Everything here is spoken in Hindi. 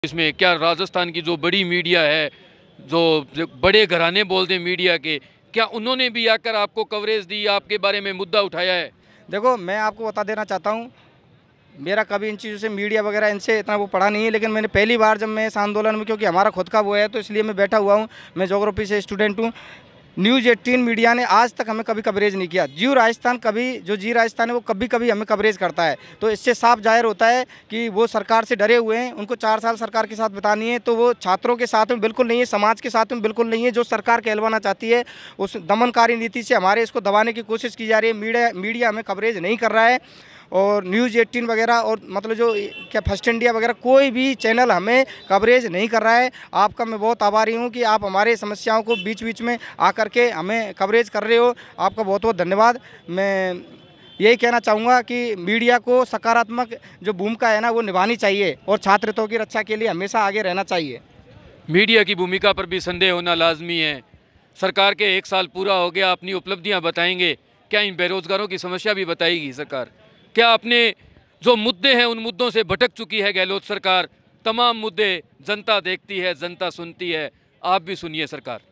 इसमें क्या राजस्थान की जो बड़ी मीडिया है, जो बड़े घराने बोलते हैं मीडिया के, क्या उन्होंने भी आकर आपको कवरेज दी, आपके बारे में मुद्दा उठाया है? देखो, मैं आपको बता देना चाहता हूँ, मेरा कभी इन चीज़ों से मीडिया वगैरह इनसे इतना वो पढ़ा नहीं है, लेकिन मैंने पहली बार जब मैं इस आंदोलन में, क्योंकि हमारा खुद का वो है तो इसलिए मैं बैठा हुआ हूँ। मैं ज्योग्राफी से स्टूडेंट हूँ। न्यूज़ 18 मीडिया ने आज तक हमें कभी कवरेज नहीं किया। जियो राजस्थान कभी, जो जी राजस्थान है वो कभी कभी हमें कवरेज करता है, तो इससे साफ जाहिर होता है कि वो सरकार से डरे हुए हैं। उनको 4 साल सरकार के साथ बितानी है, तो वो छात्रों के साथ में बिल्कुल नहीं है, समाज के साथ में बिल्कुल नहीं है। जो सरकार कहलवाना चाहती है उस दमनकारी नीति से हमारे इसको दबाने की कोशिश की जा रही है। मीडिया हमें कवरेज नहीं कर रहा है, और न्यूज़ 18 वगैरह और मतलब जो क्या फर्स्ट इंडिया वगैरह कोई भी चैनल हमें कवरेज नहीं कर रहा है। आपका मैं बहुत आभारी हूं कि आप हमारे समस्याओं को बीच बीच में आकर के हमें कवरेज कर रहे हो। आपका बहुत बहुत धन्यवाद। मैं यही कहना चाहूँगा कि मीडिया को सकारात्मक जो भूमिका है ना वो निभानी चाहिए, और छात्र हितों की रक्षा के लिए हमेशा आगे रहना चाहिए। मीडिया की भूमिका पर भी संदेह होना लाजमी है। सरकार के 1 साल पूरा हो गया, अपनी उपलब्धियां बताएंगे, क्या इन बेरोजगारों की समस्या भी बताएगी सरकार? क्या अपने जो मुद्दे हैं उन मुद्दों से भटक चुकी है गहलोत सरकार? तमाम मुद्दे जनता देखती है, जनता सुनती है। आप भी सुनिए सरकार।